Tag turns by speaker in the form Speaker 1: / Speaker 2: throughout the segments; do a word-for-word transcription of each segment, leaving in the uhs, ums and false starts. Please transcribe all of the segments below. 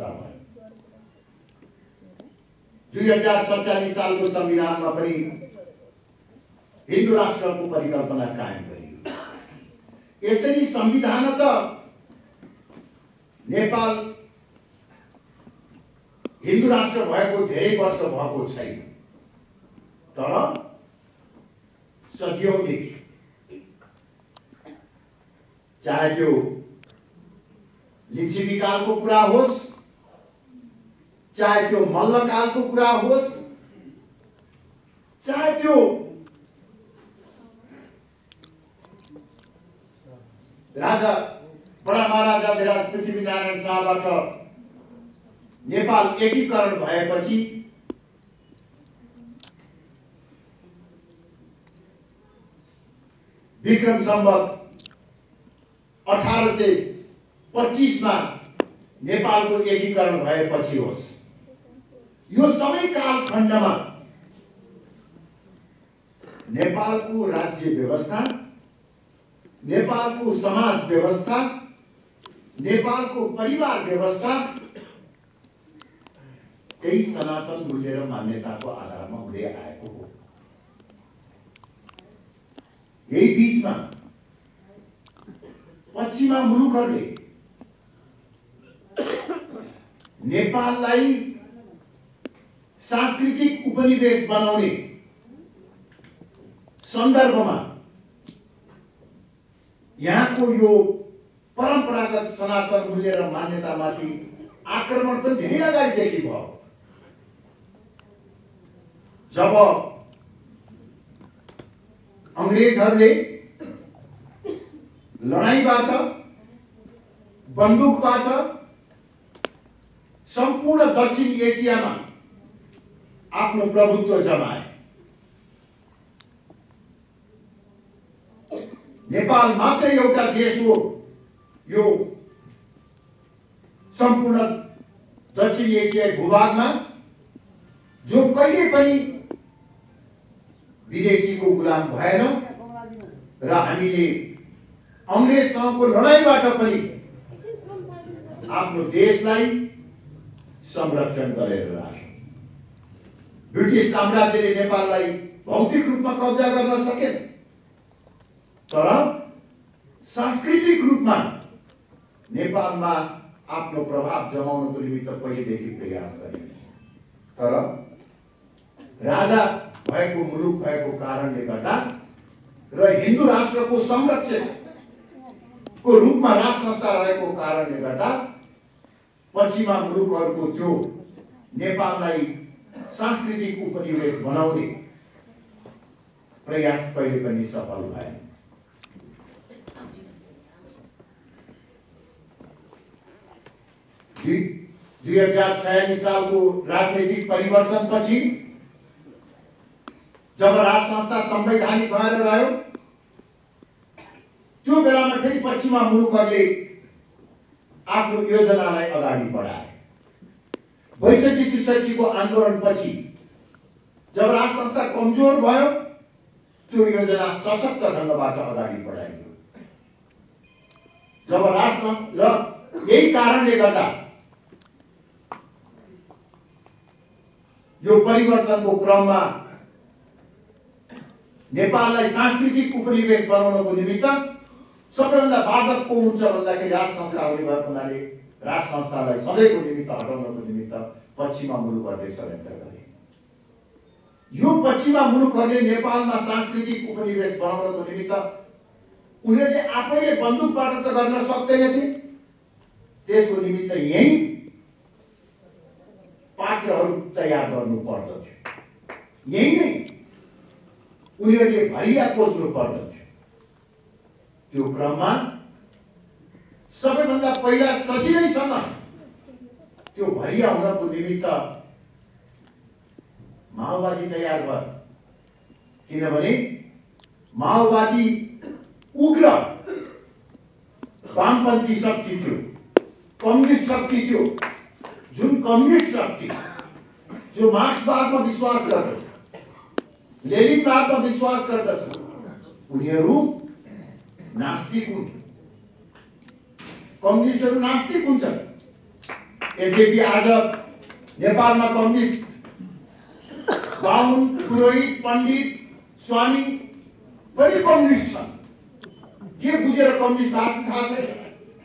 Speaker 1: घोषणा भयो। दुई हजार सत्तालीस सालको संविधानमा पनि हिन्दू राष्ट्रको परिकल्पना कायम गरियो। यसरी संविधान त नेपाल हिन्दू राष्ट्र भएको धेरै वर्ष भएको छैन, तर सदियौंदेखि चाहे त्यो लिच्छवी कालको कुरा होस्, चाहे त्यो मल्लकालको कुरा होस्, चाहे त्यो राजा बडा महाराजा विराज पृथ्वीनारायण शाहबाट नेपाल एकीकरण भएपछि विक्रम संवत अठारह सय पच्चीस में नेपालको एकीकरण भएपछि होस्, यो सबै कालखण्डमा नेपालको राज्य व्यवस्था, नेपालको समाज व्यवस्था, नेपालको परिवार व्यवस्था त्यही सनातन मूल्य र मान्यताको आधारमा हुँदै आएको हो। यही बीचमा पश्चिमा मुलुकहरूले नेपाललाई सांस्कृतिक उपनिवेश बनाउने सन्दर्भमा यहाँको यो परम्परागत सनातन मूल्य र मान्यतामाथि आक्रमण पनि धेरै अगाडिदेखि भयो। जब अंग्रेजहरूले लडाईँबाट, बन्दुकबाट सम्पूर्ण दक्षिण एसियामा आफ्नो प्रभुत्व जमाए, नेपाल मात्र एउटा देश हो यो सम्पूर्ण दक्षिण एसियाई भूभागमा जो कहिले पनि विदेशीको गुलाम भएन र हामीले अंग्रेजसँगको लडाईँबाट पनि आफ्नो देशलाई संरक्षण गरेर राख्यो। ब्रिटिश साम्राज्यले नेपाललाई भौतिक रूपमा कब्जा गर्न सकेन, तर सांस्कृतिक रूपमा नेपालमा आफ्नो प्रभाव जमाउनको निमित्त पहिलेदेखि प्रयास गरियो। तर राजा भएको मुलुक भएको कारणले गर्दा र हिन्दू राष्ट्रको संरक्षकको रूपमा राज संस्था रहेको कारणले गर्दा पश्चिमा मुलुकहरूको त्यो नेपाललाई सांस्कृतिक उपनिवेश बनाउने प्रयास कहिले पनि सफल भएन। दुई हजार छयालिस सालको राजनीतिक परिवर्तन पछि जब राज संस्था संवैधानिक भएर रह्यो, त्यो बेलामा फेरि पश्चिमा मुलुकहरूले आफ्नो योजनालाई अगाडि बढाए। बैसठी त्रिसठी को आन्दोलन पछि जब राज संस्था कमजोर भयो, त्यो योजना सशक्त ढंगबाट अगाडि बढाइयो। जब राज संस्था र यही कारणले गर्दा यो परिवर्तनको क्रममा नेपाललाई सांस्कृतिक उपनिवेश बनाउनको निमित्त सबैभन्दा बाधक को हुन्छ भन्दाखेरि राज संस्था हुने भएको हुनाले राज संस्थालाई सधैँको निमित्त हटाउनको निमित्त पश्चिमा मुलुकहरूले षड्यन्त्र गरे। यो पश्चिमा मुलुकहरूले नेपालमा सांस्कृतिक उपनिवेश बनाउनको निमित्त उनीहरूले आफैले बन्दुकबाट त गर्न सक्दैनथे, त्यसको निमित्त यही पात्रहरू तयार गर्नु पर्दथ्यो, यही नै उनीहरूले भरिया खोज्नु पर्दथ्यो। त्यो क्रममा सबैभन्दा पहिला सजिलैसँग त्यो भरिया हुनको निमित्त माओवादी तयार भयो, किनभने माओवादी उग्र वामपन्थी शक्ति थियो, कम्युनिस्ट शक्ति थियो, जुन कम्युनिस्ट शक्ति जो मार्क्सवादमा विश्वास गर्दछ, लेनिनवादमा विश्वास गर्दछ, उनीहरू नास्तिक हुन्। कम्युनिस्टहरू नास्तिक हुन्छन्। यद्यपि आज नेपालमा कम्युनिस्ट बाहुन, पुरोहित, पण्डित, स्वामी पनि कम्युनिस्ट छन्। के बुझेर कम्युनिस्ट भाषण थाहा छैन?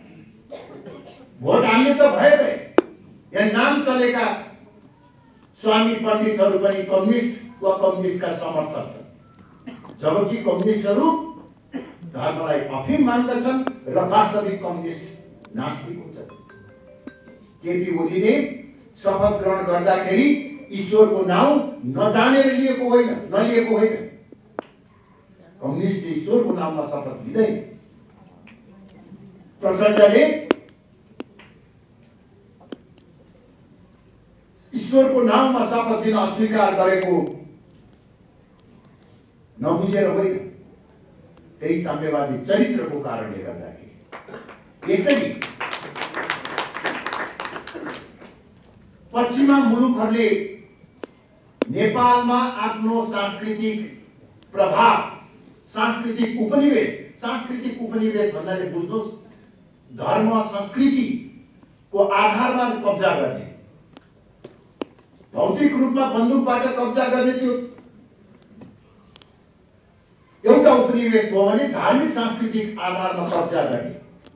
Speaker 1: भोट हाल्ने त भयो त, यहाँ नाम चलेका स्वामी पण्डितहरू पनि कम्युनिस्ट वा कम्युनिस्टका समर्थक छन्, जबकि कम्युनिस्टहरू धर्मलाई अफिम मान्दछन् र वास्तविक कम्युनिस्ट नास्तिक हुन्छन्। केपी ओलीले शपथ ग्रहण गर्दाखेरि ईश्वरको नाउँ नजानेर लिएको होइन, नलिएको होइन। कम्युनिस्टले ईश्वरको नाममा शपथ लिँदैन। प्रचण्डले ईश्वरको नाममा शपथ लिन अस्वीकार गरेको नबुझेर होइन, त्यही साम्यवादी चरित्रको कारणले गर्दाखेरि। यसरी पश्चिमा मुलुकहरूले नेपालमा आफ्नो सांस्कृतिक प्रभाव, सांस्कृतिक उपनिवेश, सांस्कृतिक उपनिवेश भन्नाले बुझ्नुहोस् धर्म संस्कृतिको आधारमा कब्जा गर्ने, भौतिक रूपमा बन्दुकबाट कब्जा गर्ने त्यो एउटा उपनिवेश भयो भने धार्मिक सांस्कृतिक आधारमा कब्जा गर्ने,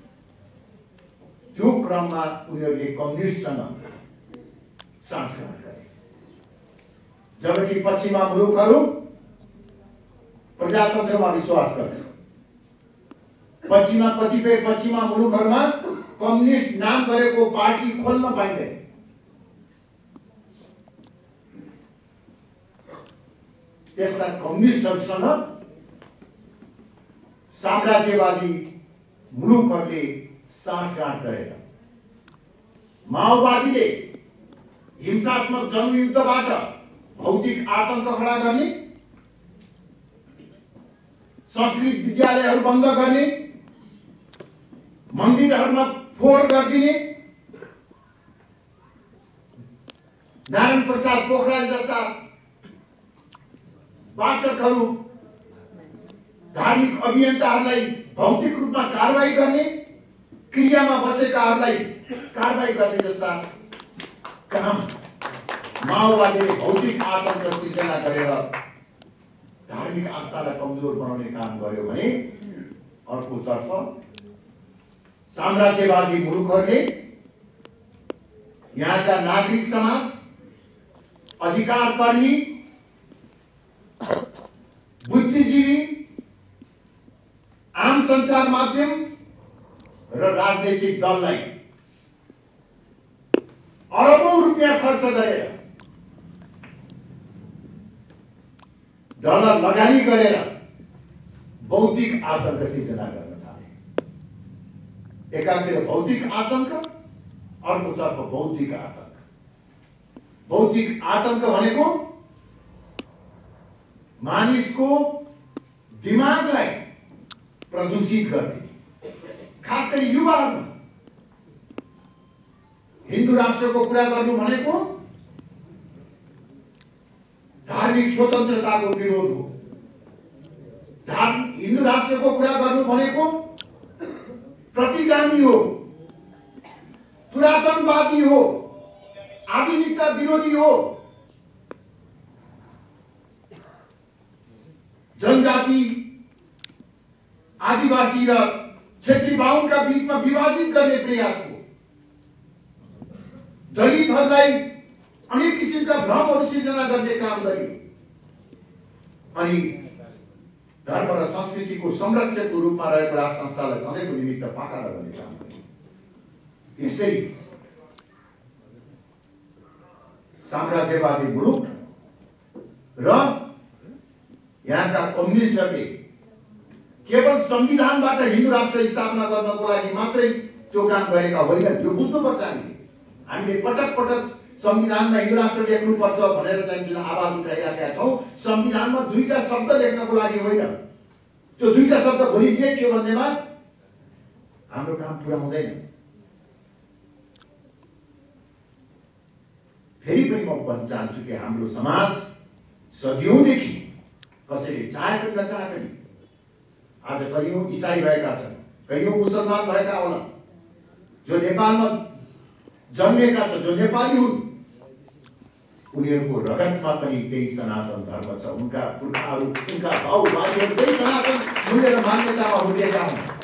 Speaker 1: त्यो क्रममा उनीहरूले कम्युनिस्टसँग साथगाठ गरे। जबकि पश्चिमा मुलुकहरू प्रजातन्त्रमा विश्वास गर्छ। पश्चिमा कतिपय पश्चिमा मुलुकहरूमा कम्युनिस्ट नाम गरेको पार्टी खोल्न पाइँदैन। त्यसका कम्युनिस्टहरूसँग साम्राज्यवादी मुलुकहरूले साथगाठ गरेर माओवादीले हिंसात्मक जनयुद्धबाट भौतिक आतंक खडा गर्ने, संस्कृत विद्यालयहरू बन्द गर्ने, मन्दिरहरूमा फोहोर गरिदिने, नारायण प्रसाद पोखरेल जस्ता वाचकहरू, धार्मिक अभियन्ताहरूलाई भौतिक रूपमा कारवाही गर्ने, क्रियामा बसेकाहरूलाई कारवाही गर्ने जस्ता काम माओवादीले भौतिक आतंक सृजना गरेर धार्मिक आस्थालाई कमजोर बनाउने काम गर्यो भने अर्कोतर्फ साम्राज्यवादी मुलुकहरूले यहाँका नागरिक समाज, अधिकार कर्मी, बुद्धिजीवी, आम सञ्चार माध्यम र राजनैतिक दललाई अरबौं रुपियाँ खर्च गरेर, डलर लगानी गरेर भौतिक आतंक सिर्जना गर्न थाले। एकातिर भौतिक आतंक, अर्कोतर्फ बौद्धिक आतंक। भौतिक आतंक भनेको मानिसको दिमागलाई प्रदूषित गर्ने, खास गरी युवाहरूमा। हिन्दू राष्ट्रको कुरा गर्नु भनेको धार्मिक स्वतन्त्रताको विरोध हो। हिन्दू राष्ट्रको कुरा गर्नु भनेको प्रतिगामी हो, पुरातनवादी हो, आधुनिकता विरोधी हो, जनजाति, आदिवासी र क्षेत्री बाहुनका बीचमा विभाजित गर्ने प्रयास हो, दलितहरूलाई अनेक किसिमका भ्रमहरू सिर्जना गर्ने काम गरे अनि धर्म र संस्कृतिको संरक्षकको रूपमा रहेको राज संस्थालाई सधैँको निमित्त पाखा गर्ने काम गरे। यसरी साम्राज्यवादी मुलुक र यहाँका कम्युनिस्टहरूले केवल संविधानबाट हिन्दू राष्ट्र स्थापना गर्नको लागि मात्रै त्यो काम गरेका होइनन्। यो बुझ्नुपर्छ। हामीले हामीले पटक पटक संविधानमा हिन्दू राष्ट्र लेख्नुपर्छ भनेर चाहिँ जुन आवाज उठाइराखेका छौँ, संविधानमा दुईटा शब्द लेख्नको लागि होइन। त्यो दुईटा शब्द भोलि लेखियो भन्दैमा हाम्रो काम पुरा हुँदैन। फेरि पनि म भन्न चाहन्छु कि हाम्रो समाज सदियौँदेखि कसैले चाहे पनि नचाहे पनि आज कयौँ इसाई भएका छन्, कयौँ मुसलमान भएका होला, जो नेपालमा जन्मेका छ, जो नेपाली हुन्, उनीहरूको रगतमा पनि त्यही सनातन धर्म छ। उनका पुर्खाहरू, उनका भाउबाजेहरू त्यही सनातन मूल्य र मान्यतामा हुर्केका हुन्।